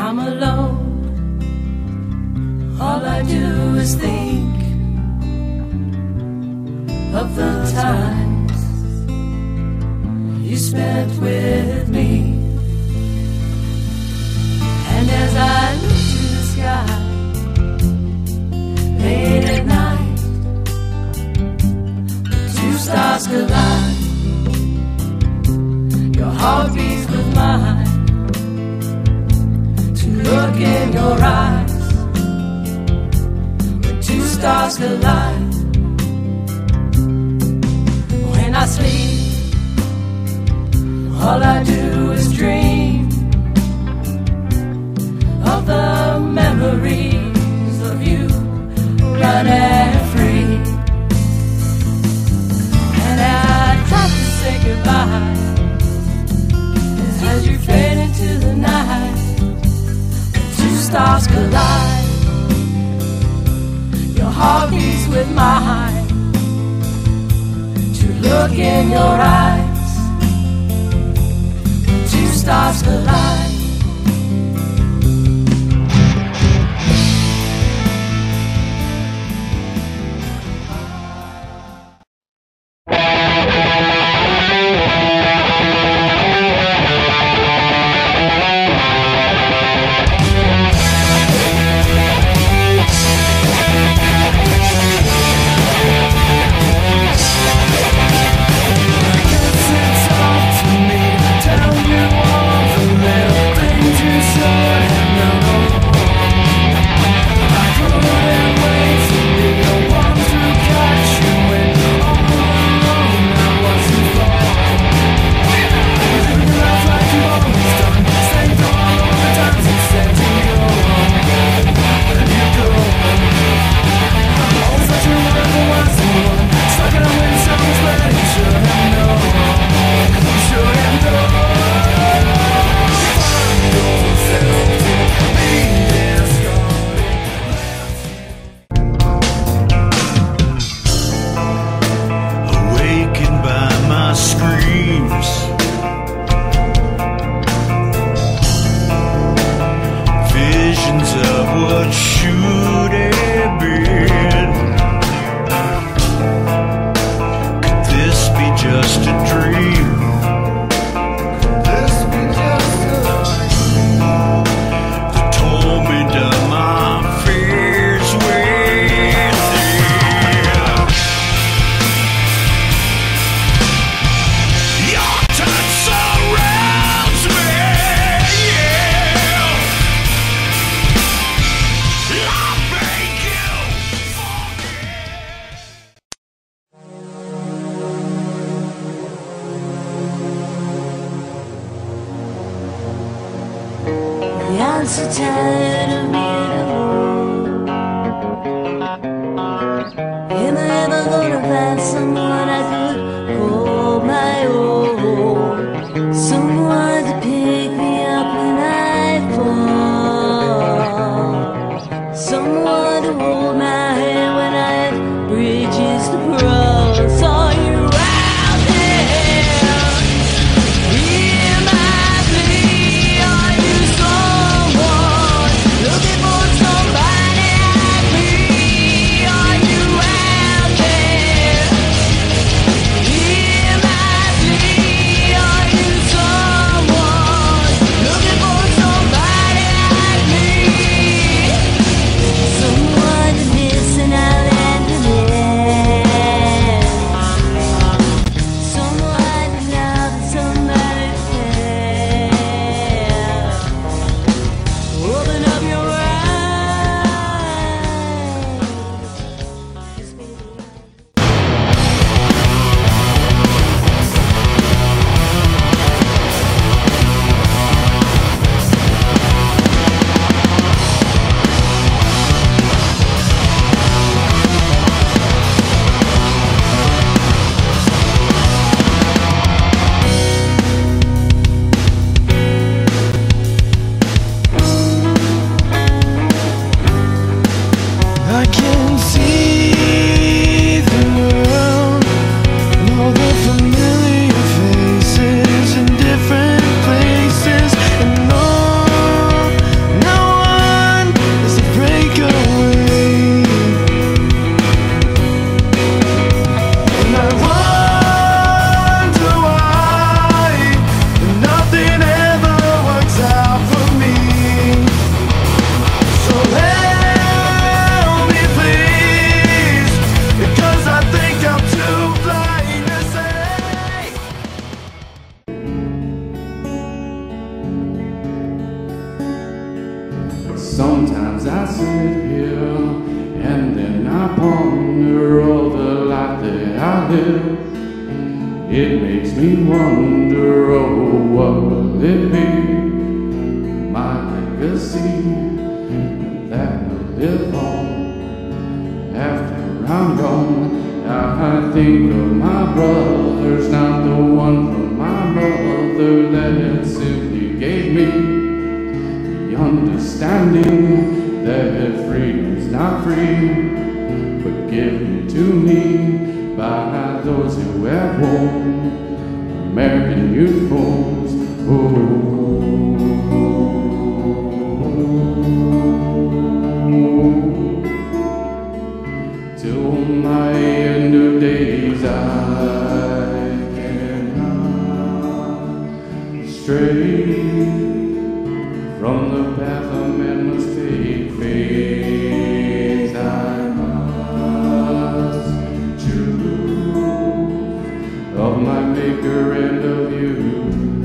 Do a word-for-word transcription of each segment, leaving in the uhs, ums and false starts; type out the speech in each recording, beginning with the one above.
I'm alone. All I do is think of the times you spent with me. And as I look to the sky late at night, the two stars collide. Your heart beats with mine. To look in your eyes when two stars collide. When I sleep, all I do is dream of the memories of you running free. And I try to say goodbye as you fade into the night. When two stars collide, your heart beats with mine. To look in your eyes when two stars collide. I'm so tired of being alone. Am I ever gonna find someone I could call my own? Someone to pick me up when I fall. Someone to hold my hand when I have bridges to cross. Are you out there? Hear my plea. Are you someone looking for somebody like me? Are you out there? Sometimes I sit here and then I ponder all the life that I live. It makes me wonder, oh, what will it be? My legacy that will live on after I'm gone. I think of my brothers, not the one from my mother that simply gave me the understanding that freedom's not free, but given to me by those who have worn American uniforms. Oh, till my end of days I cannot stray from the path a man must take. Faith I must choose of my Maker and of you.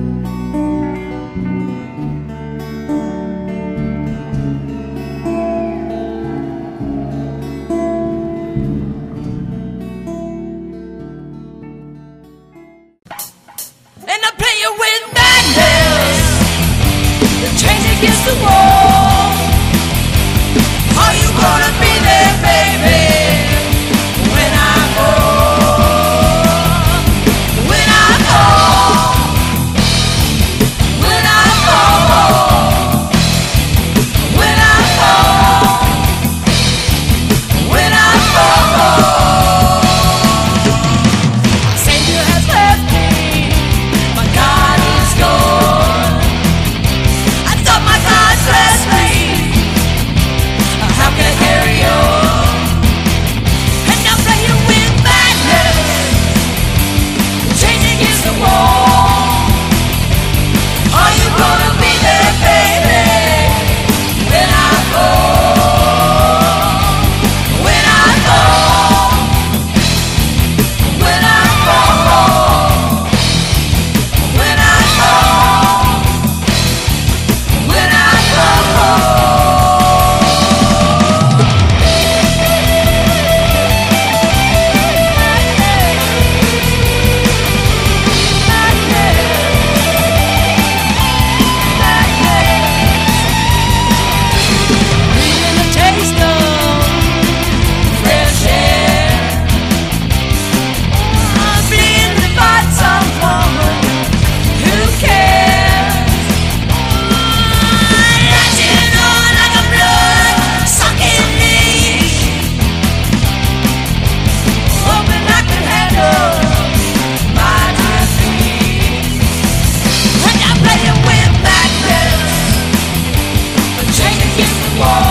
And I play it with madness, the change against the wall. Are you gonna be there, baby, when I go? When I go, when I go, when I go, when I go. Savior has left me, my God is gone. I thought my God blessed me, how can I carry on? And now play you with madness, changing against the wall. Are you gonna be there, baby, when I go? When I go, when I go, when I go, when I go. Feeling a taste of fresh air. I'm being to find someone who cares. Latching on like a blood-sucking leech, hoping I can handle my defeat. And I play it with madness, a chain against the wall.